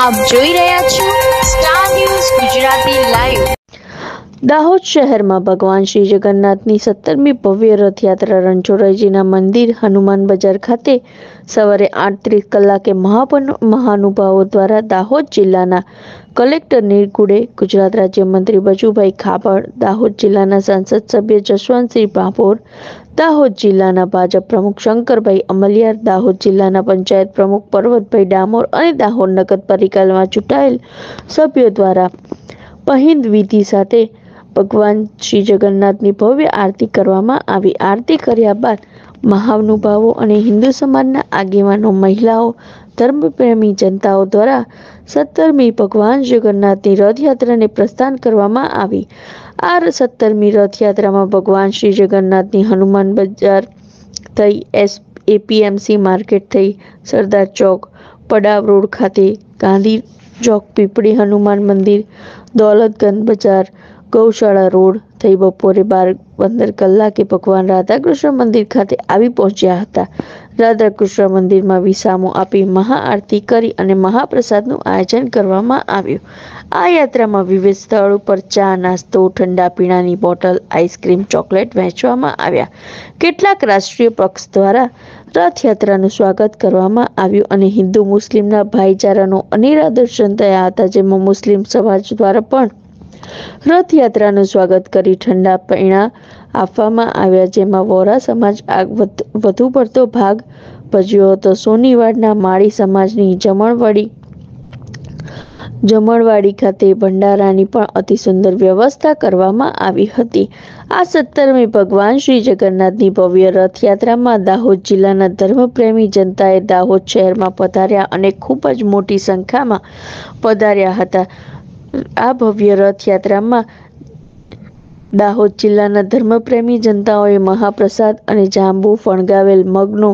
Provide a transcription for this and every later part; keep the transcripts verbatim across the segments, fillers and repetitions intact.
આપ જોઈ રહ્યા છો star news Gujarati live. Dahod શહેરમાં ભગવાન શ્રી જગન્નાથની સત્તરમી ભવ્ય રથયાત્રા રણછોડરાયજીના મંદિર હનુમાન બજાર ખાતે સવારે આઠ ત્રીસ કલાકે મહાનુભાવો દ્વારા દાહોદ જિલ્લાના કલેક્ટર નિરગુડે, ગુજરાત રાજ્યમંત્રી બચુભાઈ ખાબડ, દાહોદ જિલ્લાના સંસદ સભ્ય જશવંતસિંહ ભાભોર, દાહોદ જિલ્લાના ભાજપ પ્રમુખ શંકરભાઈ અમલિયાર, દાહોદ જિલ્લાના પંચાયત પ્રમુખ પર્વતભાઈ ડામોર અને દાહોદ નગરપાલિકામાં ચૂંટાયેલ સભ્યો દ્વારા પહિંદ વિધિ સાથે ભગવાન શ્રી જગન્નાથની ભવ્ય આરતી કરવામાં આવી। આરતી કર્યા બાદ મહાનુભાવો અને હિન્દુ સમાજના આગેવાનો, મહિલાઓ, ધર્મપ્રેમી જનતાઓ દ્વારા સત્તરમી ભગવાન જગન્નાથની રથયાત્રાને પ્રસ્થાન કરવામાં આવી। આ સત્તરમી રથયાત્રામાં ભગવાન શ્રી જગન્નાથની હનુમાન બજાર થઈ, એપીએમસી માર્કેટ થઈ, સરદાર ચોક, પડાવ રોડ ખાતે ગાંધી ચોક, પીપળી હનુમાન મંદિર, દોલતગંજ બજાર, ગૌશાળા રોડ થઈ બપોરે બાર પંદર કલાકે ભગવાન રાધાકૃષ્ણ મંદિર ખાતે આવી પહોંચ્યા હતા। રાધાકૃષ્ણ મંદિરમાં વિસામો આપી મહાઆરતી કરી અને મહાપ્રસાદનું આયોજન કરવામાં આવ્યું। આ યાત્રામાં વિવિધ સ્થળો પર ચા, નાસ્તો, ઠંડા પીણાની બોટલ, આઈસ્ક્રીમ, ચોકલેટ વહેંચવામાં આવ્યા। કેટલાક રાષ્ટ્રીય પક્ષ દ્વારા રથયાત્રાનું સ્વાગત કરવામાં આવ્યું અને હિન્દુ મુસ્લિમના ભાઈચારાનો અનેરા દર્શન થયા હતા, જેમાં મુસ્લિમ સમાજ દ્વારા પણ રથયાત્રાનું સ્વાગત કરી ઠંડા પીણા આપવામાં આવ્યા, જેમાં વોરા સમાજ વધુ પડતો ભાગ ભજવ્યો હતો। સોનીવાડના માળી સમાજની જમણવાડી જમણવાડી ખાતે ભંડારાની પણ અતિ સુંદર વ્યવસ્થા કરવામાં આવી હતી। આ સત્તરમી ભગવાન શ્રી જગન્નાથની ભવ્ય રથયાત્રામાં દાહોદ જિલ્લાના ધર્મપ્રેમી જનતાએ દાહોદ શહેરમાં પધાર્યા અને ખૂબ જ મોટી સંખ્યામાં પધાર્યા હતા। આ ભવ્ય રથયાત્રામાં દાહોદ જિલ્લાના ધર્મપ્રેમી જનતાઓએ મહાપ્રસાદ અને જાંબુ ફણગાવેલ મગનો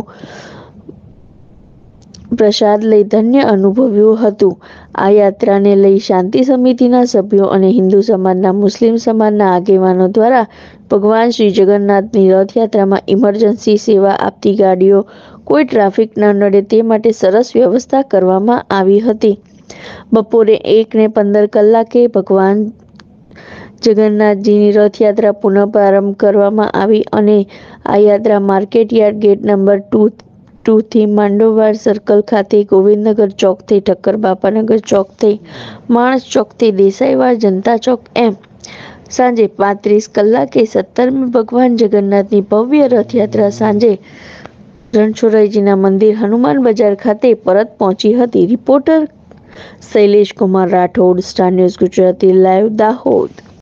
પ્રસાદ લઈ ધન્ય અનુભવ્યું હતું। આ યાત્રાને લઈ શાંતિ સમિતિના સભ્યો અને હિન્દુ સમાજના, મુસ્લિમ સમાજના આગેવાનો દ્વારા ભગવાન શ્રી જગન્નાથની રથયાત્રામાં ઇમરજન્સી સેવા આપતી ગાડીઓ કોઈ ટ્રાફિક ન નડે તે માટે સરસ વ્યવસ્થા કરવામાં આવી હતી। બપોરે એક ને પંદર કલાકે ભગવાન જગન્નાથજીની રથયાત્રા પુનઃ પ્રારંભ કરવામાં આવી અને આ યાત્રા market yard gate number two two થી માંડોવાર સર્કલ ખાતે, ગોવિંદનગર ચોકથી ઠક્કર બાપાનગર ચોકથી, માણસ ચોકથી દેસાઈવાડ જનતા ચોક એમ સાંજે પાંત્રીસ કલાકે સત્તરમી ભગવાન જગન્નાથની ભવ્ય રથયાત્રા સાંજે રણછોડરાયજીના મંદિર હનુમાન બજાર ખાતે પરત પહોંચી હતી। Reporter Shailesh Kumar Rathod, star news Gujarati live, Dahod.